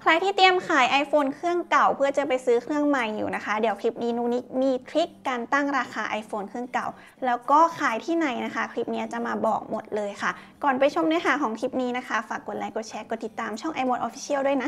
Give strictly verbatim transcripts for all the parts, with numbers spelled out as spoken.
ใครที่เตรียมขาย iPhone เครื่องเก่าเพื่อจะไปซื้อเครื่องใหม่อยู่นะคะเดี๋ยวคลิปนี้นุนิกมีทริคการตั้งราคา iPhone เครื่องเก่าแล้วก็ขายที่ไหนนะคะคลิปนี้จะมาบอกหมดเลยค่ะก่อนไปชมเนื้อหาของคลิปนี้นะคะฝากกดไลค์กดแชร์กดติดตามช่อง iMode Official ด้วยนะ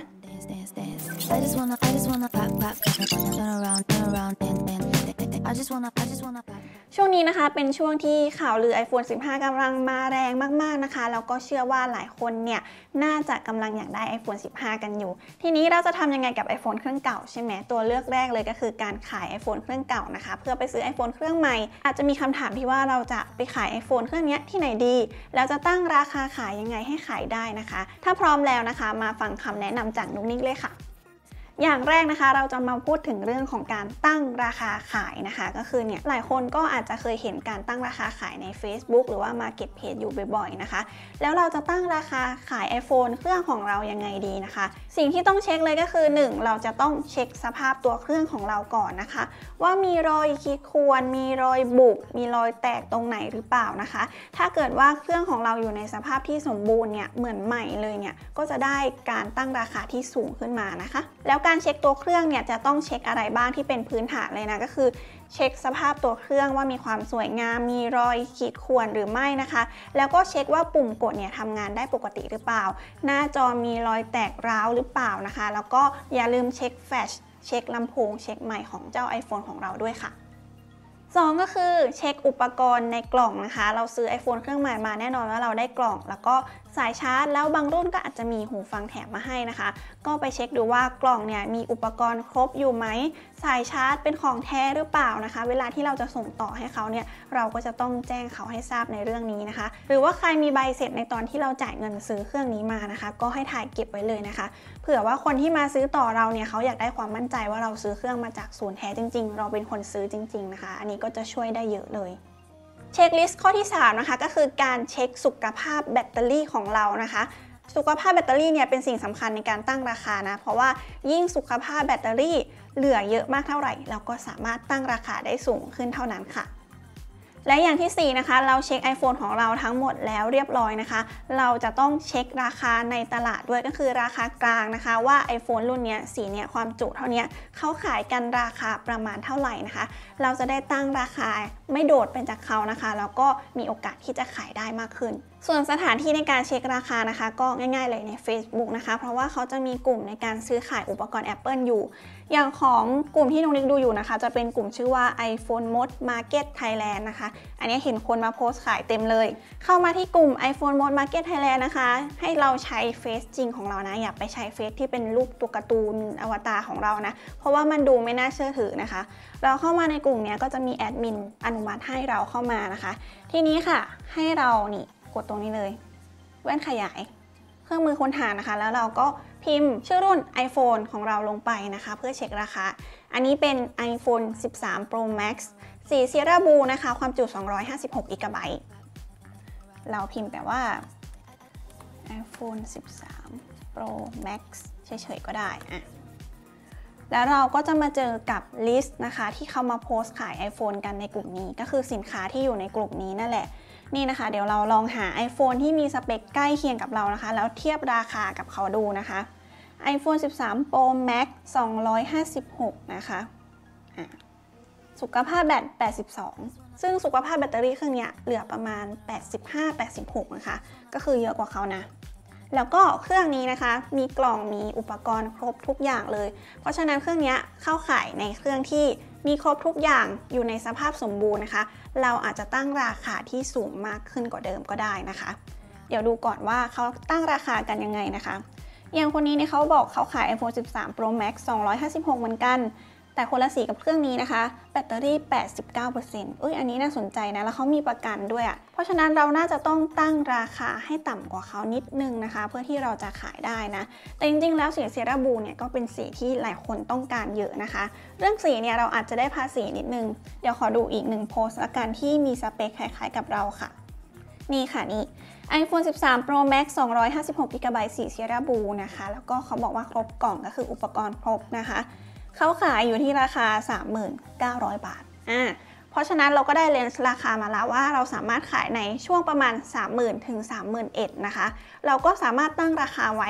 ช่วงนี้นะคะเป็นช่วงที่ข่าวลือ iPhone สิบห้ากำลังมาแรงมากๆนะคะแล้วก็เชื่อว่าหลายคนเนี่ยน่าจะกำลังอยากได้ iPhone สิบห้ากันอยู่ทีนี้เราจะทำยังไงกับ iPhone เครื่องเก่าใช่ไหมตัวเลือกแรกเลยก็คือการขาย iPhone เครื่องเก่านะคะเพื่อไปซื้อ iPhone เครื่องใหม่อาจจะมีคำถามที่ว่าเราจะไปขาย iPhone เครื่องนี้ที่ไหนดีแล้วจะตั้งราคาขายยังไงให้ขายได้นะคะถ้าพร้อมแล้วนะคะมาฟังคำแนะนำจากนุ๊กนิกเลยค่ะอย่างแรกนะคะเราจะมาพูดถึงเรื่องของการตั้งราคาขายนะคะก็คือเนี่ยหลายคนก็อาจจะเคยเห็นการตั้งราคาขายใน Facebook หรือว่า Marketplace อยู่บ่อยๆนะคะแล้วเราจะตั้งราคาขาย iPhone เครื่องของเรายังไงดีนะคะสิ่งที่ต้องเช็คเลยก็คือ หนึ่ง เราจะต้องเช็คสภาพตัวเครื่องของเราก่อนนะคะว่ามีรอยขีดข่วนมีรอยบุบมีรอยแตกตรงไหนหรือเปล่านะคะถ้าเกิดว่าเครื่องของเราอยู่ในสภาพที่สมบูรณ์เนี่ยเหมือนใหม่เลยเนี่ยก็จะได้การตั้งราคาที่สูงขึ้นมานะคะแล้วการเช็คตัวเครื่องเนี่ยจะต้องเช็คอะไรบ้างที่เป็นพื้นฐานเลยนะก็คือเช็คสภาพตัวเครื่องว่ามีความสวยงามมีรอยขีดข่วนหรือไม่นะคะแล้วก็เช็คว่าปุ่มกดเนี่ยทำงานได้ปกติหรือเปล่าหน้าจอมีรอยแตกร้าวหรือเปล่านะคะแล้วก็อย่าลืมเช็คแฟลชเช็คลำโพงเช็คไมค์ของเจ้า iPhone ของเราด้วยค่ะสองก็คือเช็คอุปกรณ์ในกล่องนะคะเราซื้อ iPhone เครื่องใหม่มาแน่นอนว่าเราได้กล่องแล้วก็สายชาร์จแล้วบางรุ่นก็อาจจะมีหูฟังแถมมาให้นะคะก็ไปเช็คดูว่ากล่องเนี่ยมีอุปกรณ์ครบอยู่ไหมสายชาร์จเป็นของแท้หรือเปล่านะคะเวลาที่เราจะส่งต่อให้เขาเนี่ยเราก็จะต้องแจ้งเขาให้ทราบในเรื่องนี้นะคะหรือว่าใครมีใบเสร็จในตอนที่เราจ่ายเงินซื้อเครื่องนี้มานะคะก็ให้ถ่ายเก็บไว้เลยนะคะเผื่อว่าคนที่มาซื้อต่อเราเนี่ยเขาอยากได้ความมั่นใจว่าเราซื้อเครื่องมาจากศูนย์แท้จริงๆเราเป็นคนซื้อจริงๆนะคะอันนี้ก็จะช่วยได้เยอะเลยเช็คลิสต์ข้อที่สามนะคะก็คือการเช็คสุขภาพแบตเตอรี่ของเรานะคะสุขภาพแบตเตอรี่เนี่ยเป็นสิ่งสำคัญในการตั้งราคานะเพราะว่ายิ่งสุขภาพแบตเตอรี่เหลือเยอะมากเท่าไหร่เราก็สามารถตั้งราคาได้สูงขึ้นเท่านั้นค่ะและอย่างที่สี่นะคะเราเช็ค iPhone ของเราทั้งหมดแล้วเรียบร้อยนะคะเราจะต้องเช็คราคาในตลาดด้วยก็คือราคากลางนะคะว่า iPhone รุ่นนี้สีเนี่ยความจุเท่านี้เขาขายกันราคาประมาณเท่าไหร่นะคะเราจะได้ตั้งราคาไม่โดดเป็นจากเขานะคะแล้วก็มีโอกาสที่จะขายได้มากขึ้นส่วนสถานที่ในการเช็คราคานะคะก็ง่ายๆเลยใน Facebook นะคะเพราะว่าเขาจะมีกลุ่มในการซื้อขายอุปกรณ์ Apple อยู่อย่างของกลุ่มที่นุ๊กนิกดูอยู่นะคะจะเป็นกลุ่มชื่อว่า iPhone Mode Market Thailand นะคะอันนี้เห็นคนมาโพสต์ขายเต็มเลยเข้ามาที่กลุ่ม iPhone Mode Market Thailand นะคะให้เราใช้เฟซจริงของเรานะอย่าไปใช้เฟซที่เป็นรูปตัวการ์ตูนอวตารของเรานะเพราะว่ามันดูไม่น่าเชื่อถือนะคะเราเข้ามาในกลุ่มนี้ก็จะมีแอดมินอนุมัติให้เราเข้ามานะคะทีนี้ค่ะให้เรานี่กดตรงนี้เลยแว่นขยายเครื่องมือค้นหานะคะแล้วเราก็พิมพ์ชื่อรุ่น iPhone ของเราลงไปนะคะเพื่อเช็คราคาอันนี้เป็น iPhone สิบสาม Pro Max สี Sierra Blue นะคะความจุสองร้อยห้าสิบหกกิกะไบต์เราพิมพ์แปลว่า iPhone สิบสาม Pro Max เฉยๆก็ได้อะแล้วเราก็จะมาเจอกับลิสต์นะคะที่เขามาโพสต์ขาย iPhone กันในกลุ่มนี้ก็คือสินค้าที่อยู่ในกลุ่มนี้นั่นแหละนี่นะคะเดี๋ยวเราลองหา iPhone ที่มีสเปคใกล้เคียงกับเรานะคะแล้วเทียบราคากับเขาดูนะคะ iPhone สิบสาม Pro Max สองร้อยห้าสิบหกนะคะะสุขภาพแบตแปดสิบสองซึ่งสุขภาพแบตเตอรี่เครื่องนี้เหลือประมาณแปดสิบห้า แปดสิบหกนะคะก็คือเยอะกว่าเขานะแล้วก็เครื่องนี้นะคะมีกล่องมีอุปกรณ์ครบทุกอย่างเลยเพราะฉะนั้นเครื่องนี้เข้าขายในเครื่องที่มีครบทุกอย่างอยู่ในสภาพสมบูรณ์นะคะเราอาจจะตั้งราคาที่สูงมากขึ้นกว่าเดิมก็ได้นะคะเดี๋ยวดูก่อนว่าเขาตั้งราคากันยังไงนะคะอย่างคนนี้เนี่ยเขาบอกเขาขาย iPhone สิบสาม Pro Max สองร้อยห้าสิบหกเหมือนกันแต่คนละสีกับเครื่องนี้นะคะแบตเตอรี่ แปดสิบเก้าเปอร์เซ็นต์ เอ้ยอันนี้น่าสนใจนะแล้วเขามีประกันด้วยอ่ะเพราะฉะนั้นเราน่าจะต้องตั้งราคาให้ต่ำกว่าเขานิดนึงนะคะเพื่อที่เราจะขายได้นะแต่จริงๆแล้วสีเซราบูเนี่ยก็เป็นสีที่หลายคนต้องการเยอะนะคะเรื่องสีเนี่ยเราอาจจะได้ภาษีนิดนึงเดี๋ยวขอดูอีกหนึ่งโพสต์ละกันที่มีสเปคคล้ายๆกับเราค่ะนี่ค่ะนี่ iPhone สิบสาม Pro Max สองร้อยห้าสิบหกกิกะไบต์สีเซราบูนะคะแล้วก็เขาบอกว่าครบกล่องก็คืออุปกรณ์ครบนะคะเขาขายอยู่ที่ราคา สามหมื่นเก้าร้อย บาทอ่าเพราะฉะนั้นเราก็ได้เรนจ์ราคามาแล้วว่าเราสามารถขายในช่วงประมาณ สามหมื่น ถึง สามหมื่นเอ็ดพัน นะคะเราก็สามารถตั้งราคาไว้เอ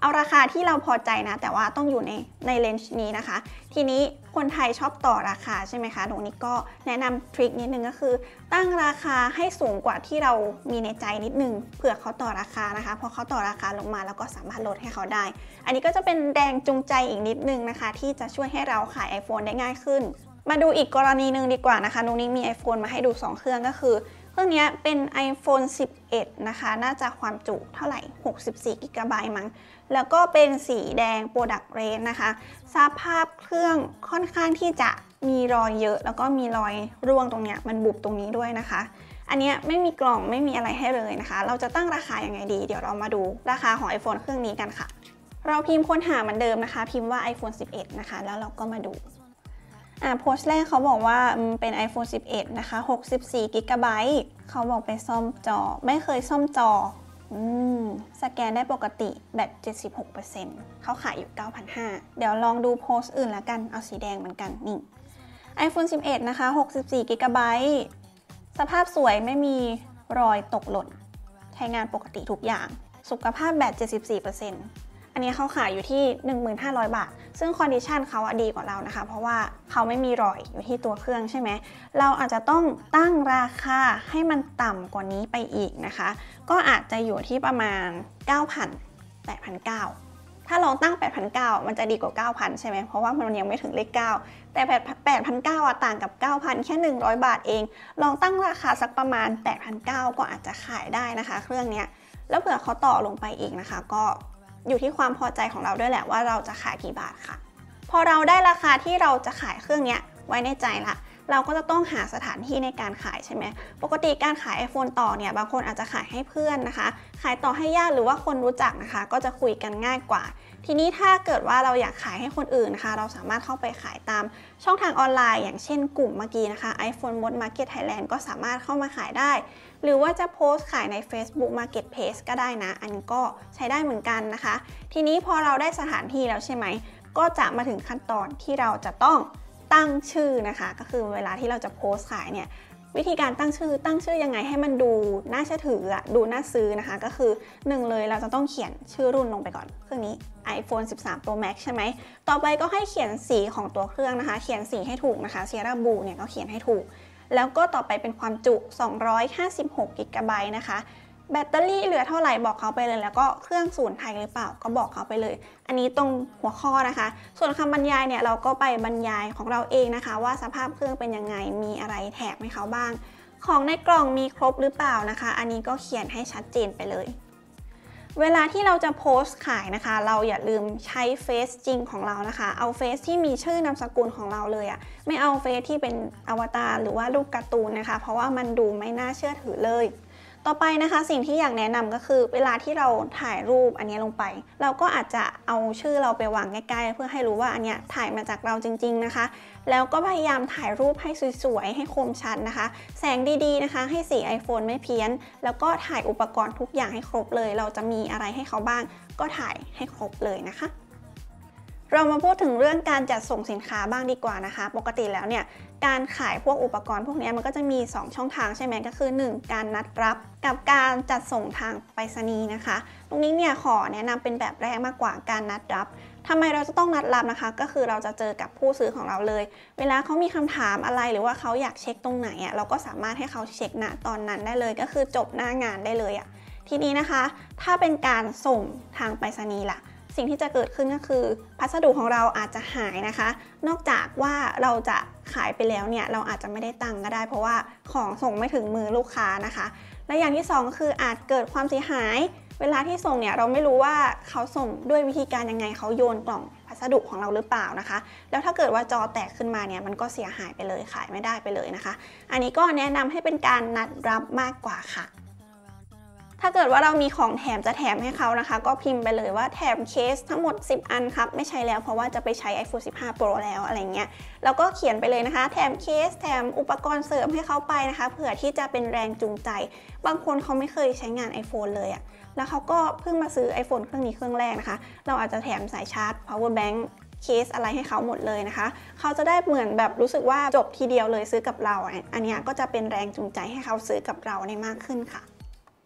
เอาราคาที่เราพอใจนะแต่ว่าต้องอยู่ในในเลนจ์นี้นะคะทีนี้คนไทยชอบต่อราคาใช่ไหมคะตรงนี้ก็แนะนำทริคนิดนึงก็คือตั้งราคาให้สูงกว่าที่เรามีในใจนิดนึงเผื่อเขาต่อราคานะคะพอเขาต่อราคาลงมาแล้วก็สามารถลดให้เขาได้อันนี้ก็จะเป็นแรงจูงใจอีกนิดนึงนะคะที่จะช่วยให้เราขาย iPhone ได้ง่ายขึ้นมาดูอีกกรณีหนึ่งดีกว่านะคะนุ้งนิ้งมี iPhone มาให้ดูสองเครื่องก็คือเครื่องนี้เป็น iPhone สิบเอ็ดนะคะน่าจะความจุเท่าไหร่หกสิบสี่กิกะไบต์มั้งแล้วก็เป็นสีแดง Product Red นะคะสภาพเครื่องค่อนข้างที่จะมีรอยเยอะแล้วก็มีรอยร่วงตรงเนี้ยมันบุบตรงนี้ด้วยนะคะอันนี้ไม่มีกล่องไม่มีอะไรให้เลยนะคะเราจะตั้งราคายังไงดีเดี๋ยวเรามาดูราคาของ iPhone เครื่องนี้กันค่ะเราพิมพ์ค้นหาเหมือนเดิมนะคะพิมพ์ว่า iPhone สิบเอ็ดนะคะแล้วเราก็มาดูอ่าโพสต์แรกเขาบอกว่าเป็น iPhone สิบเอ็ดนะคะหกสิบสี่กิกะไบต์เขาบอกไปซ่อมจอไม่เคยซ่อมจออืมสแกนได้ปกติแบต เจ็ดสิบหกเปอร์เซ็นต์ เขาขายอยู่ เก้าพันห้าร้อย เดี๋ยวลองดูโพสต์อื่นละกันเอาสีแดงเหมือนกันนี่ iPhone สิบเอ็ดนะคะหกสิบสี่กิกะไบต์สภาพสวยไม่มีรอยตกหล่นใช้งานปกติทุกอย่างสุขภาพแบต เจ็ดสิบสี่เปอร์เซ็นต์อันนี้เขาขายอยู่ที่ หนึ่งพันห้าร้อย บาทซึ่งคอนดิชันเขาดีกว่าเรานะคะเพราะว่าเขาไม่มีรอยอยู่ที่ตัวเครื่องใช่ไหมเราอาจจะต้องตั้งราคาให้มันต่ำกว่านี้ไปอีกนะคะก็อาจจะอยู่ที่ประมาณ เก้าพัน แปดพันเก้าร้อย ถ้าลองตั้ง แปดพันเก้าร้อย มันจะดีกว่า เก้าพัน ใช่ไหมเพราะว่ามันยังไม่ถึงเลขเก้าแต่ แปดพันเก้าร้อย อ่ะต่างกับ เก้าพัน แค่หนึ่งร้อยบาทเองลองตั้งราคาสักประมาณ แปดพันเก้าร้อย ก็อาจจะขายได้นะคะเครื่องเนี้ยแล้วเผื่อเขาต่อลงไปอีกนะคะก็อยู่ที่ความพอใจของเราด้วยแหละว่าเราจะขายกี่บาทค่ะพอเราได้ราคาที่เราจะขายเครื่องนี้ไว้ในใจละเราก็จะต้องหาสถานที่ในการขายใช่ไหมปกติการขาย iPhone ต่อเนี่ยบางคนอาจจะขายให้เพื่อนนะคะขายต่อให้ญาติหรือว่าคนรู้จักนะคะก็จะคุยกันง่ายกว่าทีนี้ถ้าเกิดว่าเราอยากขายให้คนอื่นนะคะเราสามารถเข้าไปขายตามช่องทางออนไลน์อย่างเช่นกลุ่มเมื่อกี้นะคะ iPhone Mod Market Thailand ก็สามารถเข้ามาขายได้หรือว่าจะโพสต์ขายใน Facebook Marketplace ก็ได้นะอันนี้ก็ใช้ได้เหมือนกันนะคะทีนี้พอเราได้สถานที่แล้วใช่ไหมก็จะมาถึงขั้นตอนที่เราจะต้องตั้งชื่อนะคะก็คือเวลาที่เราจะโพสต์ขายเนี่ยวิธีการตั้งชื่อตั้งชื่อยังไงให้มันดูน่าเชื่อถืออะดูน่าซื้อนะคะก็คือหนึ่งเลยเราจะต้องเขียนชื่อรุ่นลงไปก่อนเครื่องนี้ iPhone สิบสาม Pro Max ใช่ไหมต่อไปก็ให้เขียนสีของตัวเครื่องนะคะเขียนสีให้ถูกนะคะ Sierra Blue เนี่ยก็เขียนให้ถูกแล้วก็ต่อไปเป็นความจุสองร้อยห้าสิบหกกิกะไบต์นะคะแบตเตอรี่เหลือเท่าไหร่บอกเขาไปเลยแล้วก็เครื่องศูนย์ไทยหรือเปล่าก็บอกเขาไปเลยอันนี้ตรงหัวข้อนะคะส่วนคำบรรยายเนี่ยเราก็ไปบรรยายของเราเองนะคะว่าสภาพเครื่องเป็นยังไงมีอะไรแถมให้เขาบ้างของในกล่องมีครบหรือเปล่านะคะอันนี้ก็เขียนให้ชัดเจนไปเลยเวลาที่เราจะโพสต์ขายนะคะเราอย่าลืมใช้เฟซจริงของเรานะคะเอาเฟซที่มีชื่อนามสกุลของเราเลยอะไม่เอาเฟซที่เป็นอวตารหรือว่ารูปการ์ตูนนะคะเพราะว่ามันดูไม่น่าเชื่อถือเลยต่อไปนะคะสิ่งที่อยากแนะนำก็คือเวลาที่เราถ่ายรูปอันนี้ลงไปเราก็อาจจะเอาชื่อเราไปวางใกล้ๆเพื่อให้รู้ว่าอันเนี้ยถ่ายมาจากเราจริงๆนะคะแล้วก็พยายามถ่ายรูปให้สวยๆให้คมชัดนะคะแสงดีๆนะคะให้สี iPhone ไม่เพี้ยนแล้วก็ถ่ายอุปกรณ์ทุกอย่างให้ครบเลยเราจะมีอะไรให้เขาบ้างก็ถ่ายให้ครบเลยนะคะเรามาพูดถึงเรื่องการจัดส่งสินค้าบ้างดีกว่านะคะปกติแล้วเนี่ยการขายพวกอุปกรณ์พวกนี้มันก็จะมีสองช่องทางใช่ไหมก็คือหนึ่งการนัดรับกับการจัดส่งทางไปรษณีย์นะคะตรงนี้เนี่ยขอแนะนำเป็นแบบแรกมากกว่าการนัดรับทำไมเราจะต้องนัดรับนะคะก็คือเราจะเจอกับผู้ซื้อของเราเลยเวลาเขามีคำถามอะไรหรือว่าเขาอยากเช็คตรงไหนอ่ะเราก็สามารถให้เขาเช็คณตอนนั้นได้เลยก็คือจบหน้างานได้เลยอ่ะทีนี้นะคะถ้าเป็นการส่งทางไปรษณีย์ล่ะสิ่งที่จะเกิดขึ้นก็คือพัสดุของเราอาจจะหายนะคะนอกจากว่าเราจะขายไปแล้วเนี่ยเราอาจจะไม่ได้ตังค์ก็ได้เพราะว่าของส่งไม่ถึงมือลูกค้านะคะและอย่างที่สองคืออาจเกิดความเสียหายเวลาที่ส่งเนี่ยเราไม่รู้ว่าเขาส่งด้วยวิธีการยังไงเขาโยนกล่องพัสดุของเราหรือเปล่านะคะแล้วถ้าเกิดว่าจอแตกขึ้นมาเนี่ยมันก็เสียหายไปเลยขายไม่ได้ไปเลยนะคะอันนี้ก็แนะนำให้เป็นการนัดรับมากกว่าค่ะถ้าเกิดว่าเรามีของแถมจะแถมให้เขานะคะก็พิมพ์ไปเลยว่าแถมเคสทั้งหมดสิบอันครับไม่ใช้แล้วเพราะว่าจะไปใช้ iPhone สิบห้า Pro แล้วอะไรเงี้ยแล้วก็เขียนไปเลยนะคะแถมเคสแถมอุปกรณ์เสริมให้เขาไปนะคะเผื่อที่จะเป็นแรงจูงใจบางคนเขาไม่เคยใช้งาน iPhone เลยอะแล้วเขาก็เพิ่งมาซื้อ iPhone เครื่องนี้เครื่องแรกนะคะเราอาจจะแถมสายชาร์จ power bank เคสอะไรให้เขาหมดเลยนะคะเขาจะได้เหมือนแบบรู้สึกว่าจบทีเดียวเลยซื้อกับเราอันนี้ก็จะเป็นแรงจูงใจให้เขาซื้อกับเราในมากขึ้นค่ะ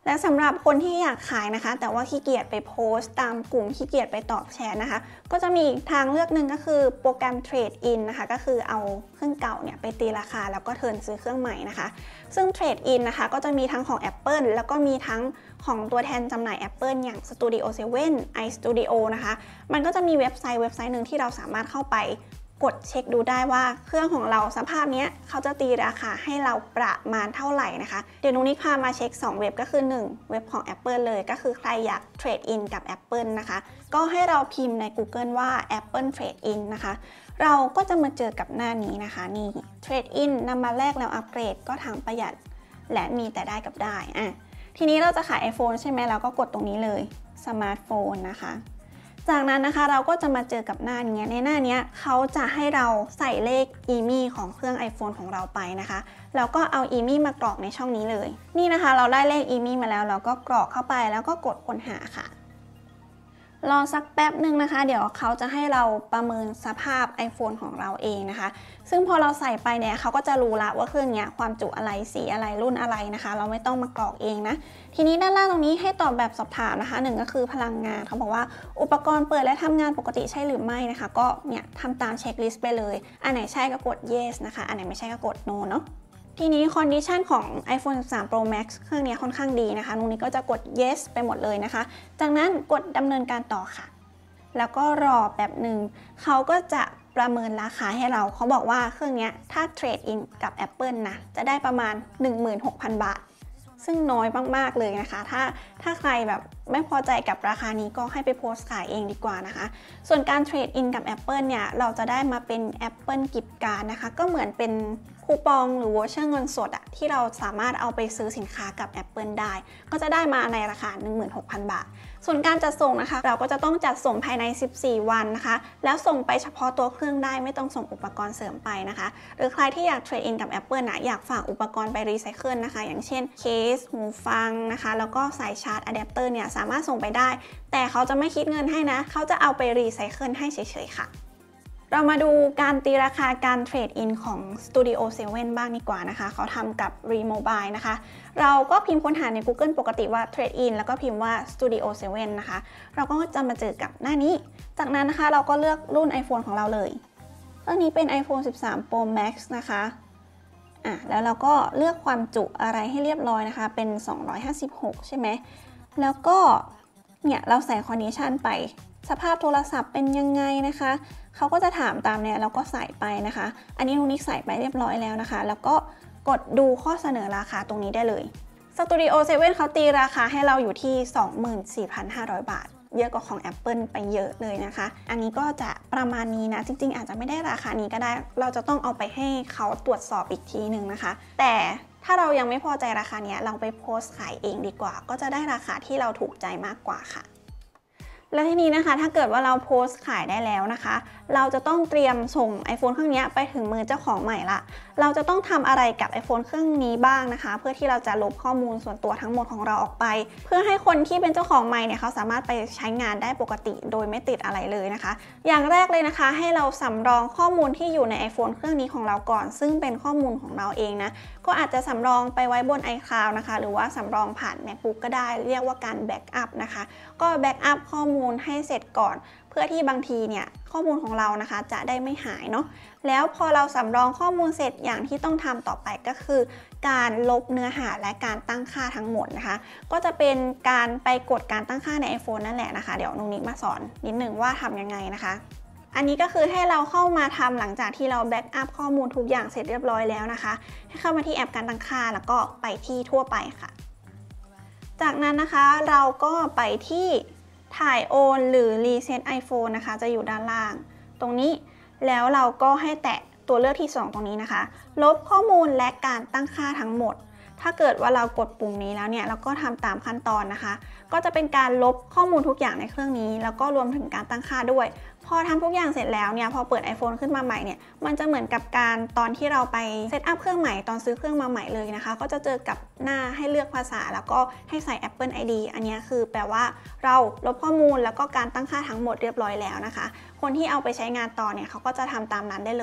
และสำหรับคนที่อยากขายนะคะแต่ว่าขี้เกียจไปโพสต์ตามกลุ่มขี้เกียจไปตอบแชทนะคะก็จะมีอีกทางเลือกหนึ่งก็คือโปรแกรมเทรดอินนะคะก็คือเอาเครื่องเก่าเนี่ยไปตีราคาแล้วก็เทิร์นซื้อเครื่องใหม่นะคะซึ่งเทรดอินนะคะก็จะมีทั้งของ Apple แล้วก็มีทั้งของตัวแทนจำหน่าย Apple อย่าง Studio เซเว่น iStudio นะคะมันก็จะมีเว็บไซต์เว็บไซต์หนึ่งที่เราสามารถเข้าไปกดเช็คดูได้ว่าเครื่องของเราสภาพนี้เขาจะตีราคาให้เราประมาณเท่าไหร่นะคะเดี๋ยวนุ้งนิกพามาเช็คสองเว็บก็คือหนึ่งเว็บของ Apple เลยก็คือใครอยากเทรดอินกับ Apple นะคะก็ให้เราพิมพ์ใน Google ว่า Apple Trade In นะคะเราก็จะมาเจอกับหน้านี้นะคะนี่ Trade In นำมาแลกแล้วอัปเกรดก็ทั้งประหยัดและมีแต่ได้กับได้อ่ะทีนี้เราจะขาย iPhone ใช่ไหมเราก็กดตรงนี้เลยสมาร์ทโฟนนะคะจากนั้นนะคะเราก็จะมาเจอกับหน้านี้ในหน้านี้เขาจะให้เราใส่เลข อี เอ็ม ไอ ของเครื่อง iPhone ของเราไปนะคะแล้วก็เอา อี เอ็ม ไอ มากรอกในช่องนี้เลยนี่นะคะเราได้เลข อี เอ็ม ไอ มาแล้วเราก็กรอกเข้าไปแล้วก็กดค้นหาค่ะรอสักแป๊บหนึ่งนะคะเดี๋ยวเขาจะให้เราประเมินสภาพ iPhone ของเราเองนะคะซึ่งพอเราใส่ไปเนี่ยเขาก็จะรู้ละว่าเครื่องนี้ความจุอะไรสีอะไรรุ่นอะไรนะคะเราไม่ต้องมากรอกเองนะทีนี้ด้านล่างตรงนี้ให้ตอบแบบสอบถามนะคะหนึ่งก็คือพลังงานเขาบอกว่าอุปกรณ์เปิดและทำงานปกติใช่หรือไม่นะคะก็เนี่ยทำตามเช็คลิสต์ไปเลยอันไหนใช่ก็กด yes นะคะอันไหนไม่ใช่ก็กด no เนาะทีนี้คอนดิชันของ iPhone สิบสาม Pro Max เครื่องนี้ค่อนข้างดีนะคะนุ้งนี้ก็จะกด yes ไปหมดเลยนะคะจากนั้นกดดำเนินการต่อค่ะแล้วก็รอแบบหนึ่งเขาก็จะประเมินราคาให้เราเขาบอกว่าเครื่องนี้ถ้าเทรดอินกับ Apple นะจะได้ประมาณ หนึ่งหมื่นหกพัน บาทซึ่งน้อยมากๆเลยนะคะถ้าถ้าใครแบบไม่พอใจกับราคานี้ก็ให้ไปโพสต์ขายเองดีกว่านะคะส่วนการเทรดอินกับ Apple เนี่ยเราจะได้มาเป็น Apple Gift Card นะคะก็เหมือนเป็นคูปองหรือวอเชอร์เงินสดอะที่เราสามารถเอาไปซื้อสินค้ากับ Apple ได้ก็จะได้มาในราคา หนึ่งหมื่นหกพัน บาทส่วนการจัดส่งนะคะเราก็จะต้องจัดส่งภายในสิบสี่วันนะคะแล้วส่งไปเฉพาะตัวเครื่องได้ไม่ต้องส่งอุปกรณ์เสริมไปนะคะหรือใครที่อยากเทรดอินกับ Apple นะอยากฝากอุปกรณ์ไปรีไซเคิลนะคะอย่างเช่นเคสหูฟังนะคะแล้วก็สายชาร์จอะแดปเตอร์เนี่ยสามารถส่งไปได้แต่เขาจะไม่คิดเงินให้นะเขาจะเอาไปรีไซเคิลให้เฉยๆค่ะเรามาดูการตีราคาการเทรดอินของ Studio เซเว่น บ้างดีกว่านะคะเขาทำกับ Remobile นะคะเราก็พิมพ์ค้นหาใน Google ปกติว่า Trade In แล้วก็พิมพ์ว่า Studio เซเว่น นะคะเราก็จะมาเจอกับหน้านี้จากนั้นนะคะเราก็เลือกรุ่น iPhone ของเราเลยรุ่นนี้เป็น iPhone สิบสาม Pro Max นะคะอ่ะแล้วเราก็เลือกความจุอะไรให้เรียบร้อยนะคะเป็นสองร้อยห้าสิบหกใช่ไหมแล้วก็เนี่ยเราใส่คอนดิชันไปสภาพโทรศัพท์เป็นยังไงนะคะเขาก็จะถามตามเนี่ยเราก็ใส่ไปนะคะอันนี้นุ้งนิกใส่ไปเรียบร้อยแล้วนะคะแล้วก็กดดูข้อเสนอราคาตรงนี้ได้เลย Studio เซเว่น เขาตีราคาให้เราอยู่ที่ สองหมื่นสี่พันห้าร้อย บาทเยอะกว่าของ Apple ไปเยอะเลยนะคะอันนี้ก็จะประมาณนี้นะจริงๆอาจจะไม่ได้ราคานี้ก็ได้เราจะต้องเอาไปให้เขาตรวจสอบอีกทีหนึ่งนะคะแต่ถ้าเรายังไม่พอใจราคานี้เราไปโพสต์ขายเองดีกว่าก็จะได้ราคาที่เราถูกใจมากกว่าค่ะและทีนี้นะคะถ้าเกิดว่าเราโพสต์ขายได้แล้วนะคะเราจะต้องเตรียมส่ง iPhone เครื่องนี้ไปถึงมือเจ้าของใหม่ละเราจะต้องทำอะไรกับ iPhone เครื่องนี้บ้างนะคะเพื่อที่เราจะลบข้อมูลส่วนตัวทั้งหมดของเราออกไปเพื่อให้คนที่เป็นเจ้าของใหม่เนี่ยเขาสามารถไปใช้งานได้ปกติโดยไม่ติดอะไรเลยนะคะอย่างแรกเลยนะคะให้เราสำรองข้อมูลที่อยู่ใน iPhone เครื่องนี้ของเราก่อนซึ่งเป็นข้อมูลของเราเองนะก็อาจจะสำรองไปไว้บน iCloud นะคะหรือว่าสำรองผ่าน MacBook ก็ได้เรียกว่าการแบ็กอัพนะคะก็แบ็กอัพข้อมูลให้เสร็จก่อนเพื่อที่บางทีเนี่ยข้อมูลของเรานะคะจะได้ไม่หายเนาะแล้วพอเราสำรองข้อมูลเสร็จอย่างที่ต้องทำต่อไปก็คือการลบเนื้อหาและการตั้งค่าทั้งหมดนะคะก็จะเป็นการไปกดการตั้งค่าใน iPhone นั่นแหละนะคะเดี๋ยวนุ้งนิกมาสอนนิดนึงว่าทำยังไงนะคะอันนี้ก็คือให้เราเข้ามาทำหลังจากที่เราแบ็กอัพข้อมูลทุกอย่างเสร็จเรียบร้อยแล้วนะคะให้เข้ามาที่แอปการตั้งค่าแล้วก็ไปที่ทั่วไปค่ะจากนั้นนะคะเราก็ไปที่ถ่ายโอนหรือรีเซ็ต iPhone นะคะจะอยู่ด้านล่างตรงนี้แล้วเราก็ให้แตะตัวเลือกที่สองตรงนี้นะคะลบข้อมูลและการตั้งค่าทั้งหมดถ้าเกิดว่าเรากดปุ่มนี้แล้วเนี่ยเราก็ทำตามขั้นตอนนะคะก็จะเป็นการลบข้อมูลทุกอย่างในเครื่องนี้แล้วก็รวมถึงการตั้งค่าด้วยพอทำทุกอย่างเสร็จแล้วเนี่ยพอเปิด iPhone ขึ้นมาใหม่เนี่ยมันจะเหมือนกับการตอนที่เราไปเซตอัพเครื่องใหม่ตอนซื้อเครื่องมาใหม่เลยนะคะก็จะเจอกับหน้าให้เลือกภาษาแล้วก็ให้ใส่ Apple ไอ ดี อันนี้คือแปลว่าเราลบข้อมูลแล้วก็การตั้งค่าทั้งหมดเรียบร้อยแล้วนะคะคนที่เอาไปใช้งานต่อเนี่ยเขาก็จะทำตามนั้นได้เลย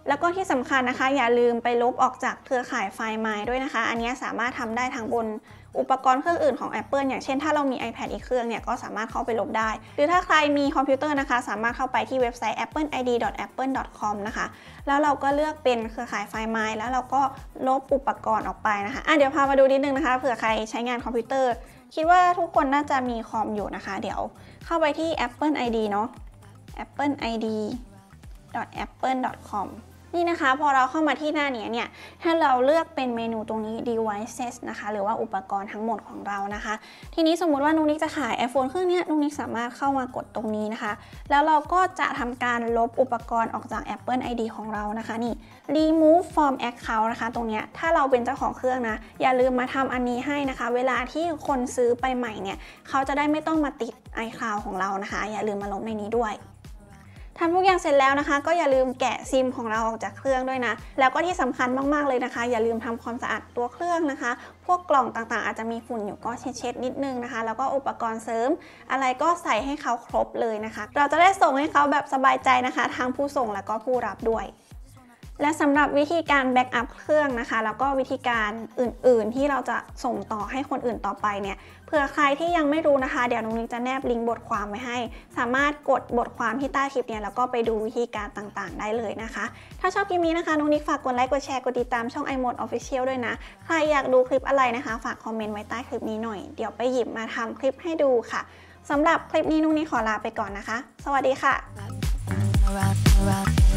แล้วก็ที่สำคัญนะคะอย่าลืมไปลบออกจากเครือข่ายไฟล์ My ด้วยนะคะอันนี้สามารถทำได้ทั้งบนอุปกรณ์เครื่องอื่นของ Apple อย่างเช่นถ้าเรามี iPad อีกเครื่องเนี่ยก็สามารถเข้าไปลบได้หรือถ้าใครมีคอมพิวเตอร์นะคะสามารถเข้าไปที่เว็บไซต์ แอปเปิลไอดี ดอท แอปเปิล ดอท คอม นะคะแล้วเราก็เลือกเป็นเครือข่ายไฟล์ My แล้วเราก็ลบอุปกรณ์ออกไปนะคะอ่ะเดี๋ยวพามาดูนิดนึงนะคะเผื่อใครใช้งานคอมพิวเตอร์คิดว่าทุกคนน่าจะมีคอมอยู่นะคะเดี๋ยวเข้าไปที่ แอปเปิลไอดี เนาะ แอปเปิลไอดี ดอท แอปเปิล ดอท คอม นี่นะคะพอเราเข้ามาที่หน้านี้เนี่ยถ้าเราเลือกเป็นเมนูตรงนี้ devices นะคะหรือว่าอุปกรณ์ทั้งหมดของเรานะคะทีนี้สมมุติว่านุ๊กนิกจะขาย iPhone เครื่องนี้นุ๊กนิกสามารถเข้ามากดตรงนี้นะคะแล้วเราก็จะทำการลบอุปกรณ์ออกจาก Apple ไอ ดี ของเรานะคะนี่ remove from account นะคะตรงนี้ถ้าเราเป็นเจ้าของเครื่องนะอย่าลืมมาทำอันนี้ให้นะคะเวลาที่คนซื้อไปใหม่เนี่ยเขาจะได้ไม่ต้องมาติด iCloud ของเรานะคะอย่าลืมมาลบในนี้ด้วยทำทุกอย่างเสร็จแล้วนะคะก็อย่าลืมแกะซิมของเราออกจากเครื่องด้วยนะแล้วก็ที่สำคัญมากๆเลยนะคะอย่าลืมทำความสะอาดตัวเครื่องนะคะพวกกล่องต่างๆอาจจะมีฝุ่นอยู่ก็เช็ดๆนิดนึงนะคะแล้วก็อุปกรณ์เสริมอะไรก็ใส่ให้เขาครบเลยนะคะเราจะได้ส่งให้เขาแบบสบายใจนะคะทั้งผู้ส่งแล้วก็ผู้รับด้วยและสำหรับวิธีการแบ็กอัพเครื่องนะคะแล้วก็วิธีการอื่นๆที่เราจะส่งต่อให้คนอื่นต่อไปเนี่ยเผื่อใครที่ยังไม่รู้นะคะเดี๋ยวนุ๊กนิกจะแนบลิงก์บทความไว้ให้สามารถกดบทความที่ใต้คลิปเนี่ยแล้วก็ไปดูวิธีการต่างๆได้เลยนะคะถ้าชอบคลิปนี้นะคะนุ๊กนิกฝากกดไลค์กดแชร์กดติดตามช่อง iMode Official ด้วยนะใครอยากดูคลิปอะไรนะคะฝากคอมเมนต์ไว้ใต้คลิปนี้หน่อยเดี๋ยวไปหยิบมาทำคลิปให้ดูค่ะสำหรับคลิปนี้นุ๊กนิกขอลาไปก่อนนะคะสวัสดีค่ะ